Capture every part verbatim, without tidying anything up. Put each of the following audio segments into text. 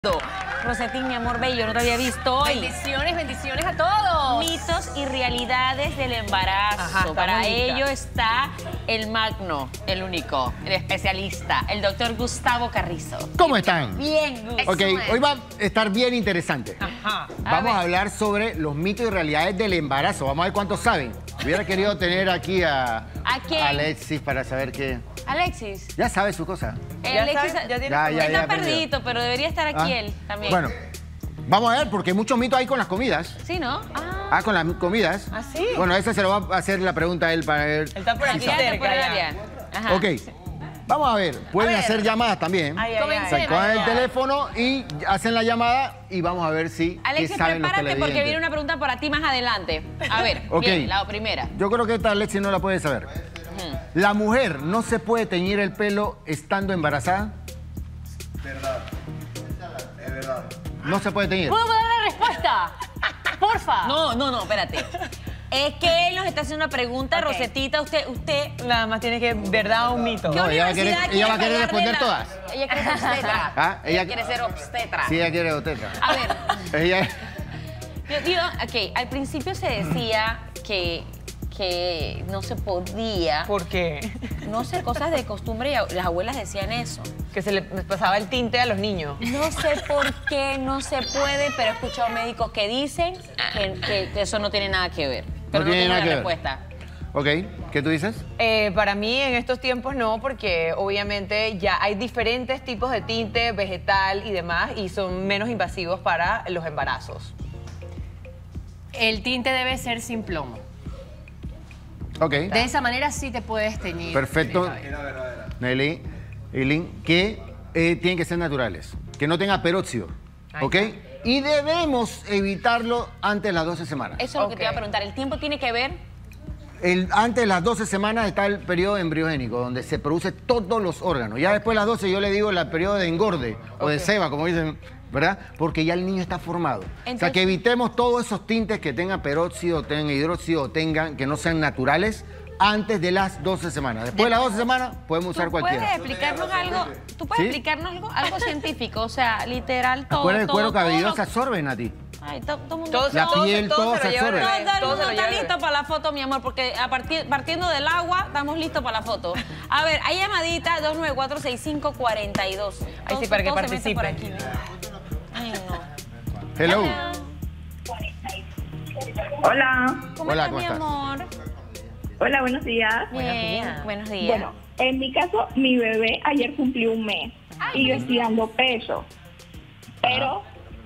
Rosetín, mi amor bello, no te había visto hoy. Bendiciones, bendiciones a todos. Mitos y realidades del embarazo. Ajá, Para bonita. ello está el magno, el único, el especialista, el doctor Gustavo Carrizo. ¿Cómo están? Bien, Gustavo. Ok, hoy va a estar bien interesante. Ajá. Vamos A a, ver. hablar sobre los mitos y realidades del embarazo. Vamos a ver cuántos saben. Hubiera querido tener aquí a, ¿A quién? Alexis para saber que Alexis. ya sabe su cosa. Eh, Ya Alexis sabes, ya tienes Ya, como- ya, está ya, aprendió. perdido, pero debería estar aquí Ah, él también. Bueno, vamos a ver, porque hay muchos mitos ahí con las comidas. Sí, ¿no? Ah, Ah, con las comidas. ¿Ah, sí? Bueno, esa se lo va a hacer la pregunta a él para ver. Él está por aquí quédate cerca por el ya. área. Ajá. Ok, vamos a ver. Pueden A ver. hacer llamadas también. Ay, ay, Comencemos. Se ay. cogen el teléfono y hacen la llamada y vamos a ver si qué Alexis, saben los prepárate porque televidentes. viene una pregunta para ti más adelante. A ver, Ok. bien, la primera. Yo creo que esta Alexis no la puede saber. Ujú. ¿La mujer no se puede teñir el pelo estando embarazada? Verdad. Es verdad. No se puede teñir. ¿Puedo dar la respuesta? Porfa. No, no, no, espérate. Es que él nos está haciendo una pregunta, Ok. Rosetita, usted, usted... Nada más tiene que verdad o un mito. ¿Qué No, ella va a querer- universidad ella va a quiere querer pagar de responder la- todas. Ella quiere ser obstetra. Ah, ella... ella- quiere ser obstetra. Sí, ella quiere oteca. A ver, Ella... yo digo, ok, al principio se decía que, que no se podía, ¿Por qué? no sé, cosas de costumbre, y a- las abuelas decían eso. Que se le pasaba el tinte a los niños. No sé por qué no se puede, pero he escuchado médicos que dicen que, que- que eso no tiene nada que ver. Pero no, tiene tengo nada la que ver. respuesta. Ok, ¿qué tú dices? Eh, para mí en estos tiempos no, porque obviamente ya hay diferentes tipos de tinte vegetal y demás y son menos invasivos para los embarazos. El tinte debe ser sin plomo. Ok, De esa manera sí te puedes teñir. perfecto. Era verdadera. Nelly, Eileen, que eh, tienen que ser naturales. Que no tenga peróxido. Ahí ¿Ok? Y debemos evitarlo antes de las doce semanas. Eso es lo que te iba a Ok. preguntar. ¿El tiempo tiene que ver? El, antes de las doce semanas está el periodo embriogénico, donde se produce todos los órganos. Ya después de las doce yo le digo el periodo de engorde o de Ok. ceba, como dicen, ¿verdad? Porque ya el niño está formado. O sea, Entonces- que evitemos todos esos tintes que tengan peróxido, tengan hidróxido, tengan, que no sean naturales, antes de las doce semanas. Después de las doce semanas podemos usar ¿Tú puedes cualquiera. explicarnos algo? ¿Tú puedes ¿Sí? explicarnos algo, algo científico? O sea, literal, todo. Acuérdate, el todo, cuero todo cabelludo lo- se absorben a ti. Ay, todo, todo el mundo. Todo, La todo- piel, todo todo se se lo lleva el absorbe. bebé, Todo el todo se mundo lo está lleva el listo bebé. para la foto, mi amor, porque a partir, partiendo del agua, estamos listos para la foto. A ver, hay llamadita dos nueve cuatro, seis cinco cuatro dos. Ay, sí, para que Todos se meten por participen. aquí. Ay, no. Hello. Hola. Hola, ¿Cómo Hola, estás, ¿cómo mi estás? amor? hola, buenos días. Bien, días. buenos días. Bueno, en mi caso, mi bebé ayer cumplió un mes y yo estoy dando peso, pero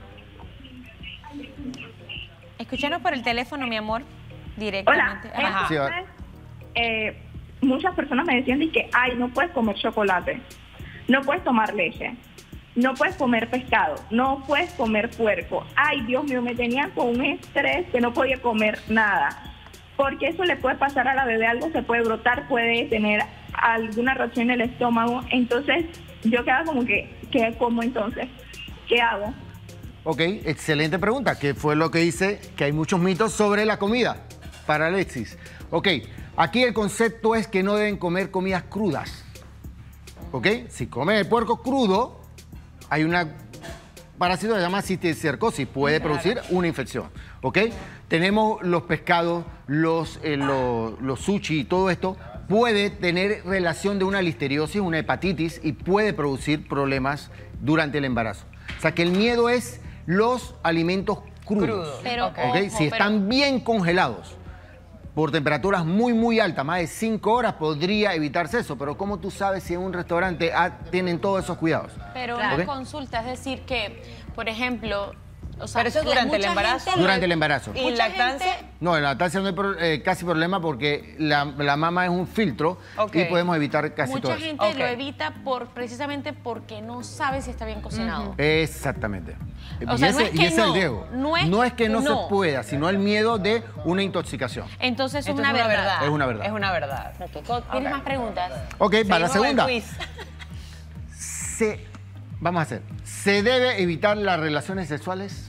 Escúchanos por el teléfono, mi amor, directamente. hola, Ajá. Sí, entonces, eh, muchas personas me decían de que, ay, no puedes comer chocolate, no puedes tomar leche, no puedes comer pescado, no puedes comer puerco. Ay, Dios mío, me tenían con un estrés que no podía comer nada. Porque eso le puede pasar a la bebé, algo se puede brotar, puede tener alguna reacción en el estómago. Entonces, yo quedaba como que, ¿qué como entonces? ¿Qué hago? Ok, excelente pregunta. ¿Qué fue lo que dice? Que hay muchos mitos sobre la comida para Alexis. Ok, aquí el concepto es que no deben comer comidas crudas. Ok, si comen el puerco crudo, hay una parásito que se llama cisticercosis, puede producir una infección. Ok, tenemos los pescados, los, eh, los, los sushi y todo esto. Puede tener relación de una listeriosis, una hepatitis y puede producir problemas durante el embarazo. O sea que el miedo es los alimentos crudos. Crudos. Pero, ¿ok? ojo, Si pero- están bien congelados por temperaturas muy, muy altas, más de cinco horas, podría evitarse eso. Pero ¿cómo tú sabes si en un restaurante ah, tienen todos esos cuidados? Pero Claro. una ¿Ok? consulta, es decir que, por ejemplo, o sea, Pero eso es la- durante el mucha embarazo. gente- Durante el embarazo. ¿Y Mucha lactancia? gente- No, en la lactancia no hay pro- eh, casi problema porque la, la mama es un filtro Ok. y podemos evitar casi todo Mucha eso. gente Ok. lo evita por, precisamente porque no sabe si está bien cocinado. Exactamente. O y sea, ese, no es y que ese es el no, riesgo. no es que no, que no. se pueda, sino el miedo de una intoxicación. Entonces es Esto una, verdad. Es una verdad. Es una verdad. Ok, co- ¿Tienes Ok. más preguntas? Ok, para la Seguimos con el segunda. quiz. Se, vamos a hacer. ¿Se debe evitar las relaciones sexuales?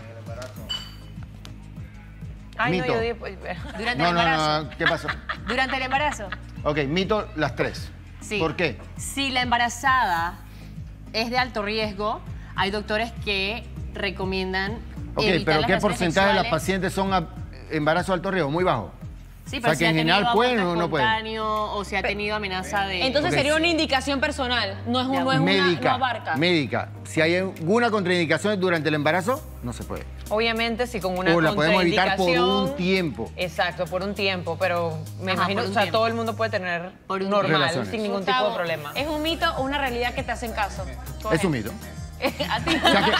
Ay, no, Mito. yo dije, pues, Durante No, el no, embarazo. no, ¿qué pasó? Durante el embarazo. Ok, mito las tres. Sí. ¿Por qué? Si la embarazada es de alto riesgo, Hay doctores que recomiendan Ok, evitar pero las ¿qué relaciones porcentaje de las sexuales. pacientes son a- embarazos de alto riesgo? Muy bajo. Sí, O pero sea, si que ha en tenido general pueden aborto o no pueden. espontáneo, o si ha tenido amenaza de... Entonces Ok. sería una indicación personal, no es, un, no es una, médica, no abarca. médica. Si hay alguna contraindicación durante el embarazo, no se puede. Obviamente, si con una O la podemos evitar por un contraindicación- tiempo. Exacto, por un tiempo, pero me Ajá, imagino, por un o sea, tiempo. todo el mundo puede tener Por un normal, Relaciones. sin ningún tipo Gustavo, de problema. ¿es un mito o una realidad que te hacen caso? Es un mito. A ti. O sea que,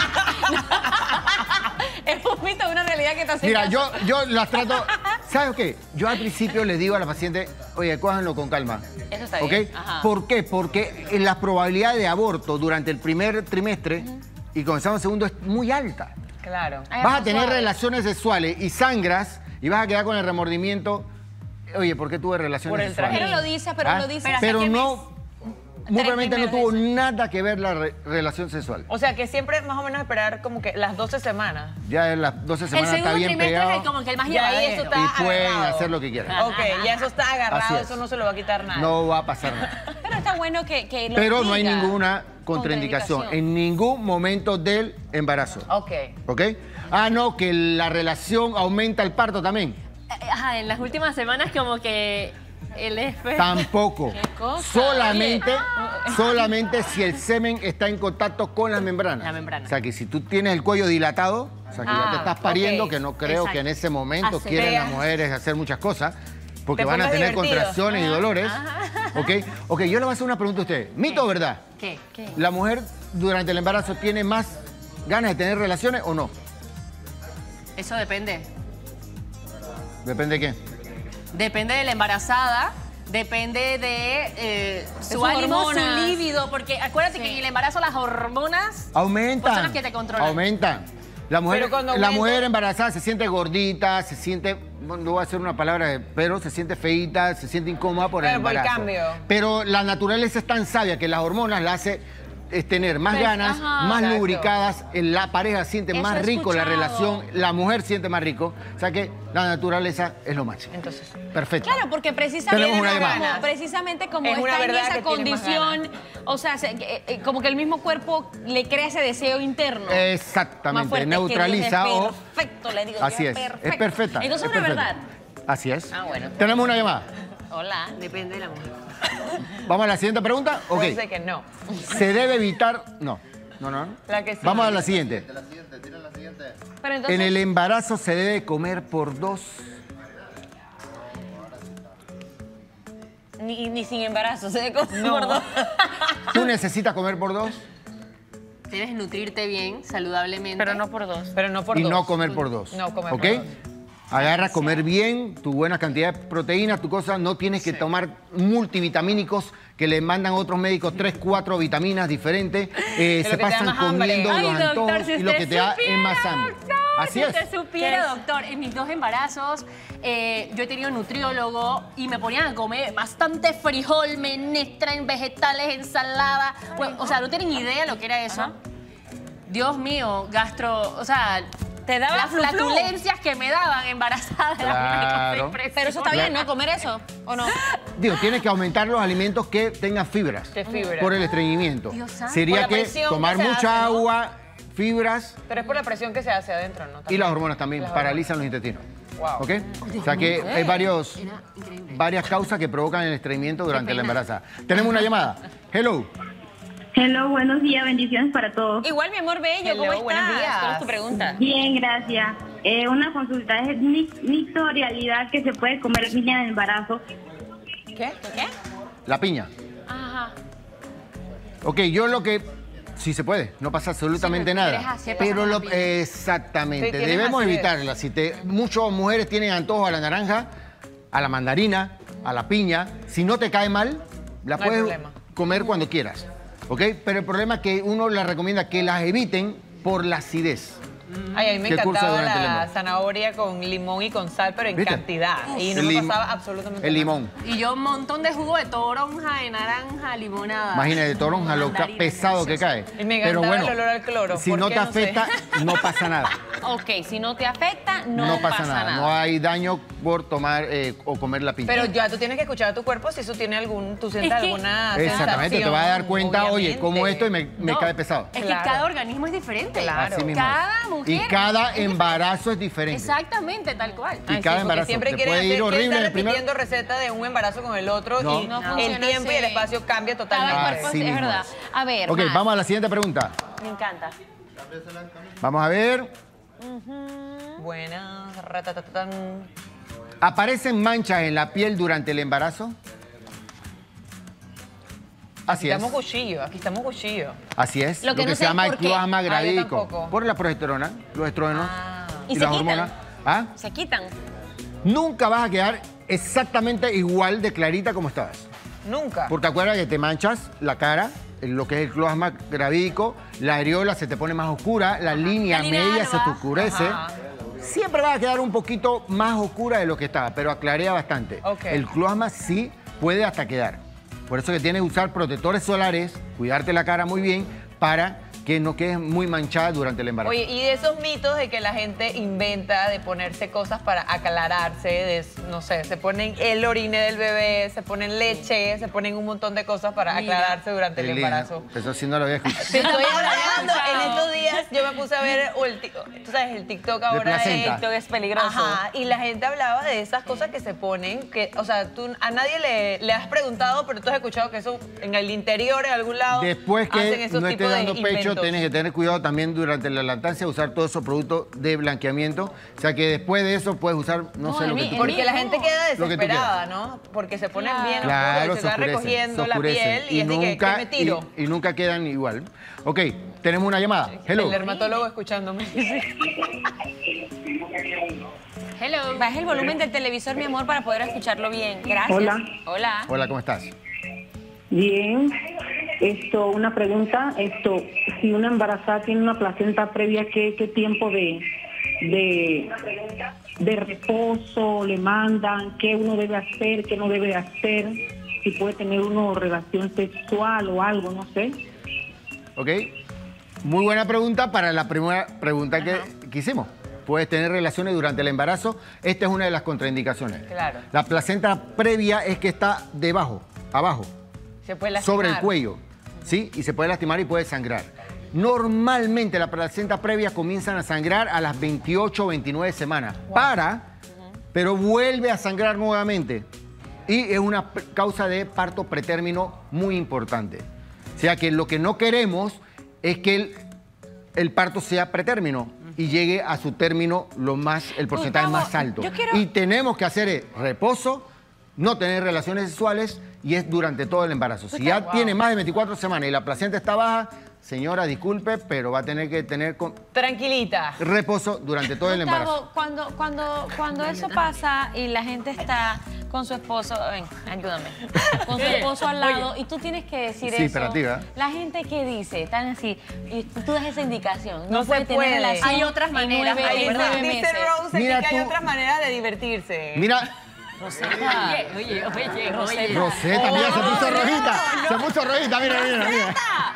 Es un mito o una realidad que te hacen mira, caso. yo, yo las trato... ¿Sabes qué? Yo al principio les digo a la paciente, oye, cójanlo con calma. Eso está ¿Ok? bien. Ajá. ¿Por qué? Porque la probabilidad de aborto durante el primer trimestre y comenzamos el segundo es muy alta. Claro. Ay, Vas a más tener suave. relaciones sexuales y sangras y vas a quedar con el remordimiento. Oye, ¿por qué tuve relaciones Por el sexuales? Pero lo dices, pero ¿Ah? lo dices. Pero Pero ¿hasta qué no, muy Tres probablemente no primeros tuvo meses. nada que ver la re- relación sexual. O sea, que siempre más o menos esperar como que las doce semanas. Ya en las doce El sehemanas está segundo bien trimestre es el- pegado como que el más Ya ahí llevadero. eso está y pueden agarrado. hacer lo que quieran. Ok, ya eso está Así agarrado, es. eso no se lo va a quitar nada. No va a pasar nada. Pero está bueno que, que lo Pero no hay diga. ninguna contraindicación Contraindicación. en ningún momento del embarazo. Ok. ¿Ok? Ah, no, que la relación aumenta el parto también. Eh, Ajá, en las últimas semanas como que el espe- Tampoco. ¿Qué cosa? Solamente, solamente si el semen está en contacto con las membranas. La membrana. O sea, que si tú tienes el cuello dilatado, o sea, que ya Ah, te estás pariendo, ok. que no creo Exacto. que en ese momento Hace- quieran las Veas. mujeres hacer muchas cosas, porque Te van a pongas tener divertido. contracciones y dolores. ¿Ok? Ok, yo le voy a hacer una pregunta a ustedes. ¿Mito o verdad? ¿Qué? ¿La mujer durante el embarazo tiene más ganas de tener relaciones o no? Eso depende. Depende de qué. Depende de la embarazada, depende de eh, su sus ánimo, hormonas. su líbido, porque acuérdate que en el embarazo las hormonas Aumentan. son las que te controlan. Aumentan. La mujer, Pero cuando la aumenta- mujer embarazada se siente gordita, se siente, bueno, no voy a hacer una palabra, pero se siente feíta, se siente incómoda por el Pero por el embarazo. cambio. Pero la naturaleza es tan sabia que las hormonas la hace es tener más Pues, ganas, ajá. más Exacto. lubricadas, la pareja siente Eso más he rico la escuchado. relación, la mujer siente más rico. O sea que la naturaleza es lo máximo. Entonces, Perfecto. Claro, porque precisamente Tenemos una como, llamada. precisamente como Es una está en verdad esa que tiene más condición, o sea, se- eh, eh, como que el mismo cuerpo le crea ese deseo interno. Más Exactamente, fuerte, neutraliza que Dios o... es perfecto, le digo. Así Dios es, perfecto. es perfecta. Entonces es es una perfecta. verdad. Así es. Ah, bueno. Tenemos una llamada. Hola. Depende de la mujer. Vamos a la siguiente pregunta. Ok. puede ser que no. ¿Se debe evitar? No. No, no. no. La que sí. Vamos a la siguiente. La siguiente, tira la siguiente. Pero entonces, En el embarazo se debe comer por dos. ni, ni sin embarazo, se ve como No. gordo. ¿Tú necesitas comer por dos? Debes nutrirte bien, saludablemente. Pero no por dos. Pero no por y dos. no comer por dos. No comer ¿Ok? por dos. Agarra comer bien, tu buena cantidad de proteínas, tu cosa. No tienes que tomar multivitamínicos que le mandan otros médicos tres, cuatro vitaminas diferentes. Eh, lo se que te da pasan más hambre. comiendo Ay, los doctor, antojos si y lo usted que te da es supiera, más hambre. doctor, Así si es. usted supiera, ¿Qué? doctor, en mis dos embarazos eh, yo he tenido nutriólogo y me ponían a comer bastante frijol, menestra, en vegetales, ensalada. Bueno, o sea, no tienen idea lo que era eso. Dios mío, gastro, o sea, Te daba las flu, flu. flatulencias que me daban embarazada. era una cosa Claro. impresionante. Pero eso está bien, ¿no? Comer eso, ¿o no? Digo, tienes que aumentar los alimentos que tengan fibras. ¿Qué fibra? Por el estreñimiento. Dios santo. Sería Por la que presión tomar que se mucha hace, ¿no? agua, fibras Pero es por la presión que se hace adentro, ¿no? y También. las hormonas también Las paralizan los intestinos. Wow. ¿Ok? O sea que hay varios, Era increíble. varias causas que provocan el estreñimiento durante la embarazo. Tenemos una llamada. Hello. Hello, buenos días, bendiciones para todos. Igual, mi amor bello, ¿cómo Hello, estás? buenos días. ¿Cuál es tu pregunta? Bien, gracias. Eh, una consulta, ¿es mi- mito o realidad que se puede comer piña en embarazo? ¿Qué? ¿Qué? La piña. Ajá. Ok, yo lo que... Sí se puede, no pasa absolutamente Sí, pero eres nada. así, Pero pasa lo, la piña. exactamente, Sí, tienes debemos acidez. evitarla. Si te, muchas mujeres tienen antojo a la naranja, a la mandarina, a la piña. Si no te cae mal, la No hay puedes problema. comer cuando quieras. ¿Ok? Pero el problema es que uno les recomienda que las eviten por la acidez. Ay, a mí me ¿Qué cursa encantaba durante el la embarazo? zanahoria con limón y con sal, pero en ¿Viste? cantidad. Y no El me lim- pasaba absolutamente El nada. limón. Y yo un montón de jugo de toronja, de naranja, limonada. Imagínate, toronja, lo ca- Mandarina, pesado que cae. delicioso. Y me Pero encantaba bueno, el olor al cloro. si ¿por no qué? te No sé. afecta, no pasa nada. ok. Si no te afecta, no, No pasa, nada. No hay daño por tomar eh, o comer la pinta. Pero ya tú tienes que escuchar a tu cuerpo si eso tiene algún, tú sientes Es que- alguna Exactamente, te sensación, vas a dar cuenta, oye, obviamente. como esto y me, me No, cae pesado. Es Claro. que cada organismo es diferente. Claro. Así mismo Cada es. mujer Y cada es embarazo es diferente. Exactamente, tal cual. Y Ay, cada sí, porque embarazo siempre te quiere puede hacer, ir quiere horrible en estar el primer... repitiendo receta de un embarazo con el otro No. y No el funciona tiempo y el así. espacio cambia Cada totalmente. cuerpo Así es, es mismo verdad. es. A ver, Ok, más. vamos a la siguiente pregunta. Me encanta. Vamos a ver. Buenas, ratatatatán. ¿Aparecen manchas en la piel durante el embarazo? Así Aquí es. estamos cuchillo, aquí estamos cuchillo. Así es. Lo que no se sé llama por el qué. cloasma Ah, yo gravídico. tampoco. Por la progesterona, los estrógenos Ah. ¿Y y, se las quitan? hormonas. ¿Ah? Se quitan. Nunca vas a quedar exactamente igual de clarita como estabas. Nunca. Porque acuérdate que te manchas la cara, lo que es el cloasma gravídico, la areola se te pone más oscura, la línea La línea media se te alba. oscurece. Ajá. Siempre va a quedar un poquito más oscura de lo que estaba, pero aclarea bastante. Ok. El cloasma sí puede hasta quedar. Por eso que tienes que usar protectores solares, cuidarte la cara muy bien para que no quedes muy manchada durante el embarazo. Oye, y de esos mitos de que la gente inventa de ponerse cosas para aclararse, de, no sé, se ponen el orine del bebé, se ponen leche, se ponen un montón de cosas para aclararse durante el Qué linda. embarazo. Eso sí no lo había escuchado. Te estoy hablando, en estos días yo me puse a ver, o el ti- tú sabes, el TikTok ahora placenta. es... TikTok es peligroso. Ajá, y la gente hablaba de esas cosas que se ponen, que, o sea, tú a nadie le, le has preguntado, pero tú has escuchado que eso en el interior, en algún lado, Después hacen que esos no esté tipos de dando pecho, inventos. tienes que tener cuidado también durante la lactancia, usar todos esos productos de blanqueamiento. O sea que después de eso puedes usar, no, No, sé, en lo que mí- tú en quieras. Porque la gente queda Lo que tú desesperada, ¿no? Porque se ponen Claro. bien Claro, oscuros y se se va oscurecen, recogiendo se la oscurecen. piel y, es de que, nunca, que me tiro. Y, y nunca quedan igual. Ok, tenemos una llamada. Hello. El dermatólogo escuchándome. Hello. Baja el volumen del televisor, mi amor, para poder escucharlo bien. Gracias. Hola. Hola. Hola, ¿cómo estás? Bien, esto, una pregunta, esto, si una embarazada tiene una placenta previa, ¿qué, qué tiempo de, de, de reposo le mandan? ¿Qué uno debe hacer? ¿Qué no debe hacer? Si puede tener uno relación sexual o algo, no sé. Ok. Muy buena pregunta para la primera pregunta que, que hicimos. Puedes tener relaciones durante el embarazo. Esta es una de las contraindicaciones. Claro. La placenta previa es que está debajo, abajo. Se puede lastimar. Sobre el cuello, ¿sí? Y se puede lastimar y puede sangrar. Normalmente la placenta previa comienzan a sangrar a las veintiocho o veintinueve semanas. Para, pero vuelve a sangrar nuevamente. Y es una p- causa de parto pretérmino muy importante. O sea que lo que no queremos es que el, el parto sea pretérmino y llegue a su término lo más, el porcentaje Gustavo, más alto. yo quiero- Y tenemos que hacer es reposo, no tener relaciones sexuales y es durante todo el embarazo. Si ya tiene más de veinticuatro semanas y la placenta está baja, señora, disculpe, pero va a tener que tener con- Tranquilita. reposo durante todo el embarazo. Gustavo, cuando, cuando, cuando eso pasa y la gente está con su esposo, ven, ayúdame, con su esposo al lado y tú tienes que decir Sí, eso. operativa. La gente que dice, están así, y tú das esa indicación. No No, se puede tener puede. relación Hay otras en maneras, nueve- hay en Dice, ¿verdad? nueve dice meses. Rose Mira que hay tú- otras maneras de divertirse. Mira, Rosetta. Oye, oye, oye, oye. Rosetta, mira, se Oh, puso no, rojita. no. Se puso rojita, mira, mira, mira.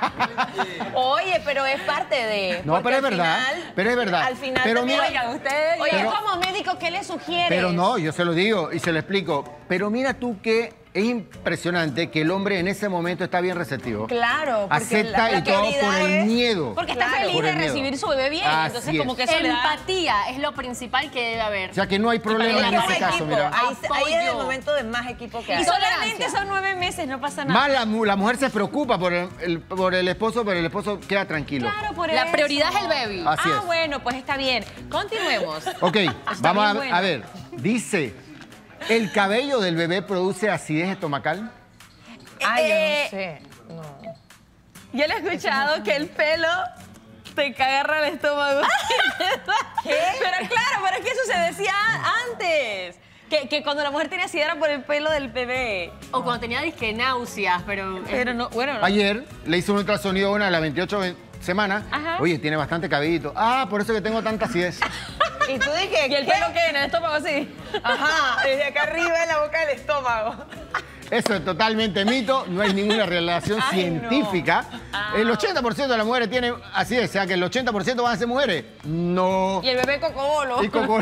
Oye, pero es parte de... No, porque pero es al verdad, final- pero es verdad. Al final Pero también- mira- Oigan, ustedes... Oye, Pero- como médico, ¿qué le sugieres? Pero no, yo se lo digo y se lo explico. Pero mira tú que es impresionante que el hombre en ese momento está bien receptivo. Claro, porque Acepta la- la y todo por prioridad el es- miedo. Porque está Claro. feliz Por de el miedo. recibir su bebé bien. Así Entonces, es. como que eso le da... Empatía es lo principal que debe haber. O sea que no hay problema Ahí en es ese caso, equipo. mira. Ahí, ahí es el Apoyo. momento de más equipo que hay. Y Tolerancia. solamente son nueve meses, no pasa nada. Más la, mu- la mujer se preocupa por el, el- por el esposo, pero el esposo queda tranquilo. Claro, por La eso. prioridad es el baby. Así ah, es. bueno, pues está bien. Continuemos. Ok, vamos a, bien bueno. a ver. Dice, ¿el cabello del bebé produce acidez estomacal? Ay, yo Eh, no sé. No. Yo le he escuchado que el pelo te agarra el estómago. ¿Qué? Pero claro, pero es que eso se decía antes. Que, que cuando la mujer tenía acidez era por el pelo del bebé. O cuando tenía disque náuseas, pero... Pero no, bueno, no. Ayer le hice un ultrasonido a una de las veintiocho ve- semanas. Ajá. Oye, tiene bastante cabellito. Ah, por eso que tengo tanta acidez. Y tú dije, ¿Y el ¿qué? pelo qué? ¿En el estómago así? Ajá, desde acá arriba en la boca del estómago. Eso es totalmente mito, no hay ninguna relación Ay, científica. no. El ochenta por ciento de las mujeres tienen, así es, o sea que el ochenta por ciento van a ser mujeres. No. Y el bebé cocobolo. Y coco-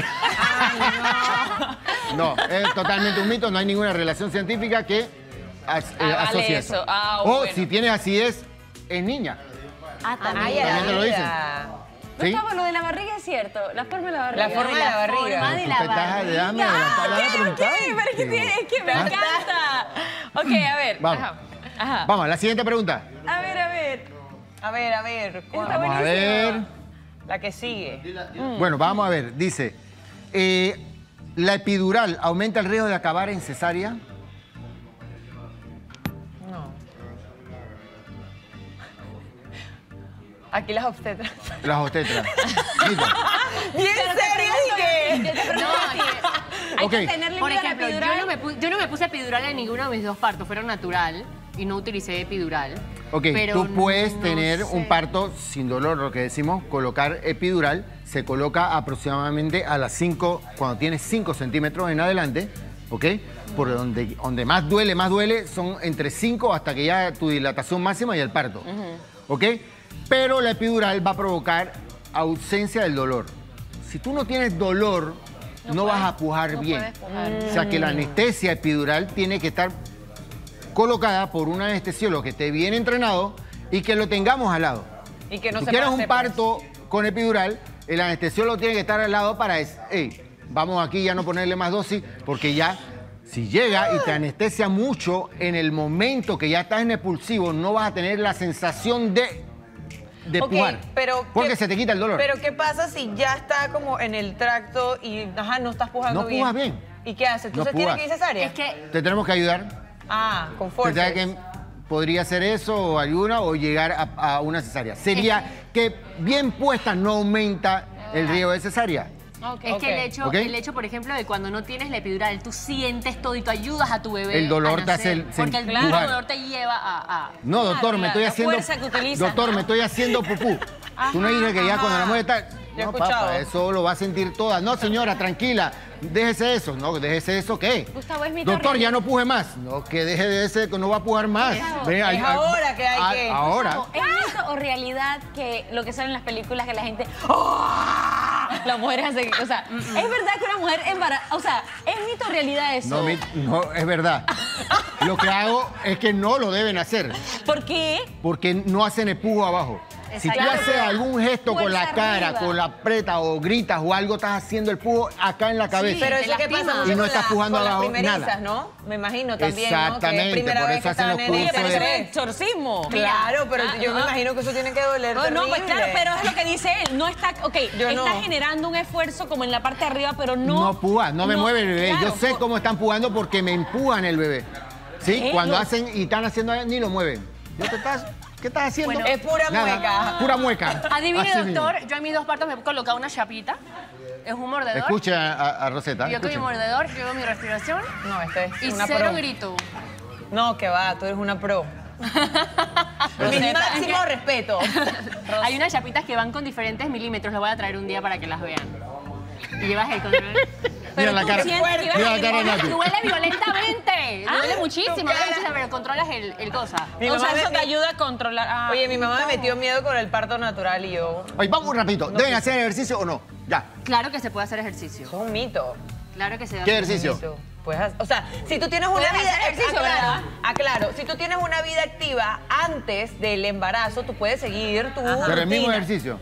No, es totalmente un mito, no hay ninguna relación científica que as- eh, Ah, vale asocie eso. eso. Ah, o bueno. si tienes acidez, es niña. Ah, Ay, también. a la También te lo dicen. vida. ¿Sí? Gustavo, lo de la barriga es cierto. La forma de la barriga. La forma de la barriga. forma de Tú la te estás- barriga. déjame adelantar la Ah, ok, ok, pregunta. pero es que, tiene- es que me Ah. encanta. Ok, a ver. Vamos. Ajá. Ajá. Vamos, la siguiente pregunta. A ver, a ver. A ver, a ver. ¿cuál? Está Vamos a buenísimo. ver. La que sigue. Bueno, vamos a ver. Dice, eh, ¿la epidural aumenta el riesgo de acabar en cesárea? No. Aquí las obstetras. Las obstetras. Mito. Bien serio, dije. No, hay Ok. que tenerle Por miedo a la ejemplo, yo epidural. no, me pu- yo no me puse epidural en ninguno de mis dos partos, fueron natural y no utilicé epidural. Ok, pero tú puedes no tener sé. un parto sin dolor, lo que decimos, colocar epidural. Se coloca aproximadamente a las cinco, cuando tienes cinco centímetros en adelante, ¿ok? Por donde, donde más duele, más duele, son entre cinco hasta que ya tu dilatación máxima y el parto, ¿ok? Pero la epidural va a provocar ausencia del dolor. Si tú no tienes dolor, no, vas a pujar bien. O sea que la anestesia epidural tiene que estar colocada por un anestesiólogo que esté bien entrenado y que lo tengamos al lado. Y que no Tú se quieres pase, un parto con epidural, el anestesiólogo tiene que estar al lado para decir, hey, vamos aquí ya no ponerle más dosis, porque ya si llega y te anestesia mucho, en el momento que ya estás en expulsivo, no vas a tener la sensación de, de Ok, pujar, pero porque ¿qué- se te quita el dolor. Pero ¿qué pasa si ya está como en el tracto y ajá, no estás pujando No bien? pujas bien. ¿Y qué haces? ¿Tú No se tiene pujas. que ir cesárea? Es que Te tenemos que ayudar. Ah, con Te fuerza. da que podría ser eso o ayuna o llegar a, a una cesárea. Sería que bien puesta no aumenta el riesgo de cesárea. Es que el Ok. hecho, Ok. el hecho, por ejemplo, de cuando no tienes la epidural, tú sientes todo y tú ayudas a tu bebé. El dolor a te hace nacer, el- Porque el empujar. mismo dolor te lleva a. a- No, doctor, la- me estoy la haciendo. fuerza que utilizas, Doctor, ¿no? me estoy haciendo pupú. Tú no dices que ya cuando la mujer está. Ya he No, escuchado. papá, eso lo va a sentir toda. No, señora, tranquila. Déjese eso. No, déjese eso, ¿qué? Gustavo, es mito Doctor, ya real. no puje más. No, que deje de ese, que no va a pujar más. Ve, es ay- ay- ahora que hay a- que- Ahora. ¿Es mito o realidad que lo que sale en las películas que la gente... ¡Oh! Las mujeres hacen... O sea, ¿es verdad que una mujer embarazada... O sea, ¿es mito o realidad eso? No, mi- no, es verdad. Lo que hago es que no lo deben hacer. ¿Por qué? Porque no hacen el pujo abajo. Si tú Exacto. haces algún gesto con la Fuerza cara, arriba. con la preta o gritas o algo, estás haciendo el pujo acá en la cabeza. Pero te eso qué lastima. pasa mucho Y no con estás la- pujando con las abajo primerizas, nada. ¿no? Me imagino también, ¿no? Que Exactamente, es primera por vez eso que hacen están los en Oye, el cursos pero eso de- es exorcismo. Claro, pero Ah, yo me no. imagino que eso tiene que doler No, no, pues terrible. claro, pero es lo que dice él. No está, ok, Yo está no. generando un esfuerzo como en la parte de arriba, pero no... No puja, no me mueve el bebé. claro, Yo sé por- cómo están pujando porque me empujan el bebé. ¿Sí? ¿Qué? Cuando No. hacen y están haciendo, ni lo mueven. ¿Yo te estás, ¿Qué estás haciendo? Bueno, es pura Nada, mueca. Pura mueca. Adivine, Así mismo. doctor, yo en mis dos partos me he colocado una chapita. Es un mordedor. Escucha a, a Rosetta. Yo con mi escuchen. mordedor, yo hago mi respiración No, este es y una cero pro. grito. No, que va, tú eres una pro. Mi Rosetta. máximo respeto. Hay unas chapitas que van con diferentes milímetros, las voy a traer un día para que las vean. Y llevas el control. Mira la tú cara. sientes que ibas Mira a la cara de gritar. Nati. Duele violentamente. Duele muchísimo, tu duele cara. muchísimo, pero controlas el, el cosa. Mi O sea, mamá eso me- te ayuda a controlar... ah, Oye, mi mamá me metió miedo con el parto natural y yo... Oye, vamos un rapidito. ¿Deben hacer ejercicio o no? Ya. Claro que se puede hacer ejercicio. Eso es un mito. Claro que se da. ¿Qué ejercicio? Mito. Pues, haz- o sea, si tú tienes una Puedes vida... hacer ejercicio, aclaro, ¿verdad? aclaro, si tú tienes una vida activa antes del embarazo, tú puedes seguir tu Pero el mismo rutina. ejercicio.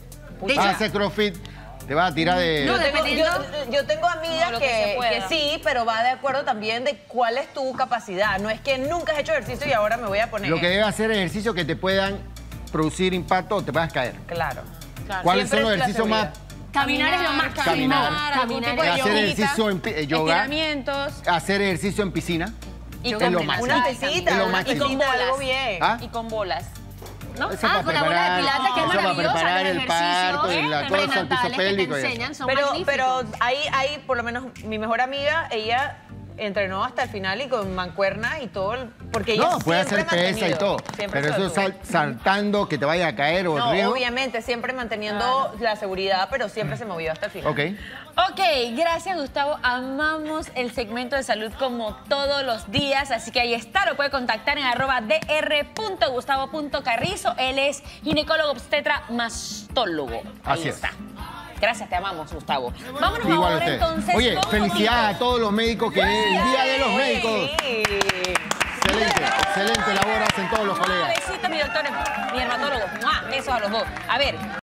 De Vas a hecho, hacer crossfit, te vas a tirar de... No, Yo tengo, dependiendo- yo, yo tengo amigas No, lo que que, se pueda. que sí, pero va de acuerdo también de cuál es tu capacidad. No es que nunca has hecho ejercicio y ahora me voy a poner... Lo que debe hacer ejercicio que te puedan producir impacto o te puedas caer. Claro. ¿Cuáles Siempre son los es la ejercicios más... seguridad. caminar es lo más Caminar. Caminar, algún tipo de caminar. Hacer yoguita, ejercicio en pi- eh, yoga. estiramientos Hacer ejercicio en piscina? y Yo Es lo con máximo. Una Ay, pesita, Es lo una máximo. pesita, algo bolas. bien. ¿Ah? y con bolas. ¿No? Eso Ah, para con la bola de preparar- pilates, que es eso para maravillosa. preparar Los el parto y ejercicios la cosa, el piso prenatales que te pélvico y eso. enseñan son Pero, magníficos. pero ahí, ahí, por lo menos, mi mejor amiga, ella entrenó hasta el final y con mancuerna y todo, el- porque ella No, puede siempre hacer pesa y mantenido, todo. siempre Pero se eso lo tuvo. sal- saltando, que te vaya a caer o No, el río. obviamente, siempre manteniendo la seguridad, pero siempre se movió hasta el final. Ok. Ok, gracias Gustavo. Amamos el segmento de salud como todos los días, así que ahí está, lo puede contactar en arroba dr.gustavo.carrizo. Él es ginecólogo obstetra mastólogo. Ahí Así es. está. Gracias, te amamos, Gustavo. Vámonos Igual a ahora ustedes. entonces. Oye, con felicidades Domingo. a todos los médicos que es el Día de los Médicos. Sí. Excelente, excelente labor hacen todos los Mua, colegas. besito, mi doctor, mi dermatólogo. Mua, besos a los dos. A ver.